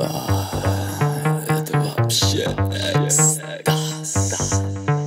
Это вообще экстаз.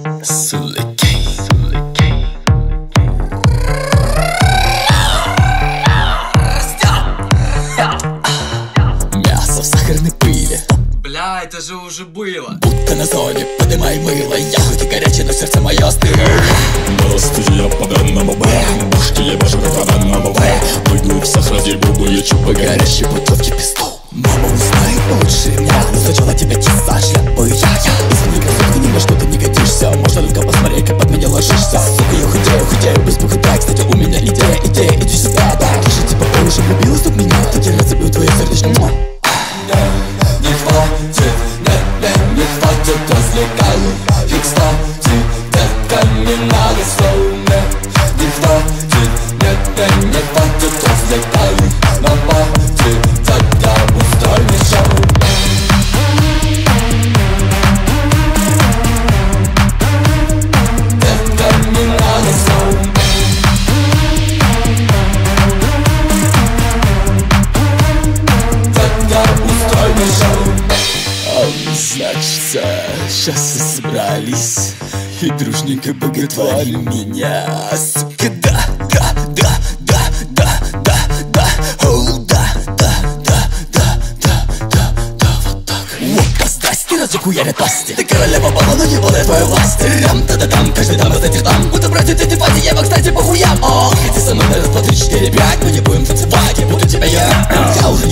Мясо в сахарной пыли. Бля, это же уже было. Будто на зоне, подымай мыло. Я хоть и горячий, но сердце мое остыло. Здравствуйте, я по данному Б. Бушки я бажу по данному В. Выйду в сахаре, буду я чупа горящей путевки пистол. Мама узнает лучше меня, но сначала тебя тесать шляпы я. Извини, красотка, ни на что ты не годишься. Можно только посмотреть, как под меня ложишься. Сука, я худею, без бухты. Кстати, у меня идея, иди сюда. Да, я же типа по уши влюбилась в меня. Так я разобью твое сердечко. Не хватит, не хватит развлекай. И кстати, детка, не надо слов. Не хватит, не хватит развлекай. На пати тогда устрой мне шоу. Детка, не надо слов. Тогда устрой мне шоу. Значит, сейчас все собрались и дружненько боготворим меня. Сука, да, вот так. Разу хуярят пасти. Ты королева баллона, не воля твоя власть. Рам-та-да-дам, каждый там из этих дам. Буду брать эти факи, я кстати, по хуям. О, хотя со мной на раз, 2, 3, 4, 5. Мы не будем танцевать, я буду тебя я уже